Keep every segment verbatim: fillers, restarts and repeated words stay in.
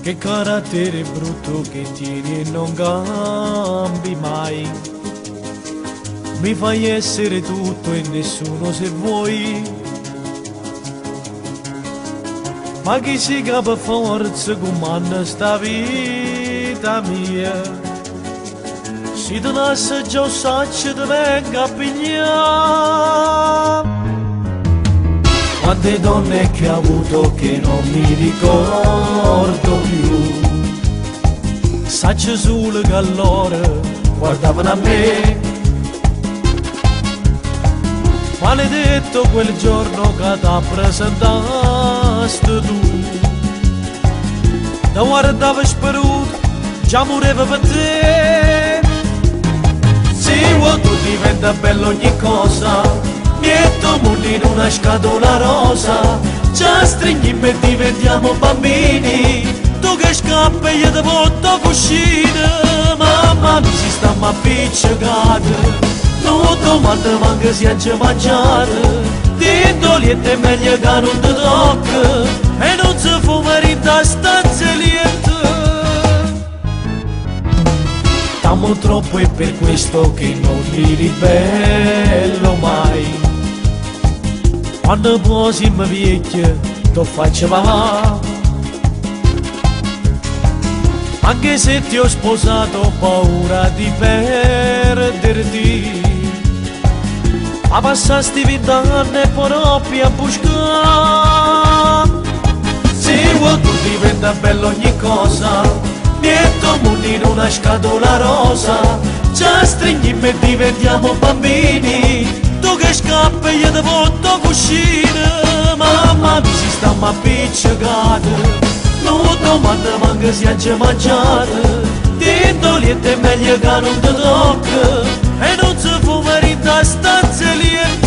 Che carattere brutto che tieni e non cambi mai. Mi fai essere tutto e nessuno se vuoi. Ma chi si capa forza comanda sta vita mia. Si te lascia già un saccio ti venga a pigliare. Quante donne che ho avuto che non mi ricordo più. Saccio solo che allora guardavano a me. Maledetto quel giorno che t'ha presentato tu. Da guardavo speruto, già moriva per te. Sì, quando diventa bello ogni cosa, metto mondi in una scatola rosa, ci stringiamo e diventiamo bambini. Tu che scappi e io ti porto a cucina. Mamma mi si sta appiccicata, non domanda manca si è già mangiato. Tindoliette è meglio che non ti tocca e non si fuma in da stanze liete. T'amo troppo e per questo che non mi ribello mai. Quando poi siamo vecchi, ti faccio va. Anche se ti ho sposato, ho paura di perderti. Ma passasti vent'anni e poi proprio a buscare. Sì, quando diventa bello ogni cosa, metto mondi in una scatola rosa, ci stringiamo e diventiamo bambini. Tu che scappi e io ti porto a cucina. Mamma mi si sta appiccicata, non domanda manca si è già mangiato. Tindoliette è meglio che non ti tocca e non si fuma in da stanze liete.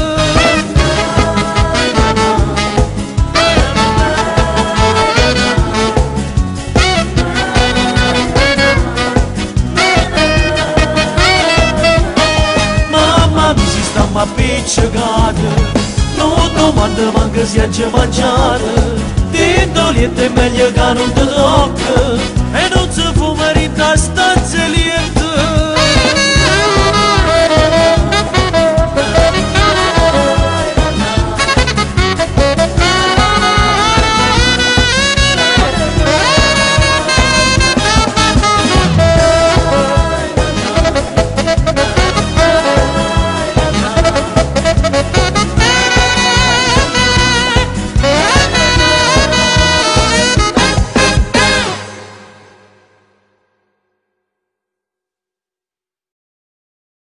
Appiccicata, non domanda manca si è già mangiata. Tindoliette è meglio che non ti tocca e non si fuma in da stanza.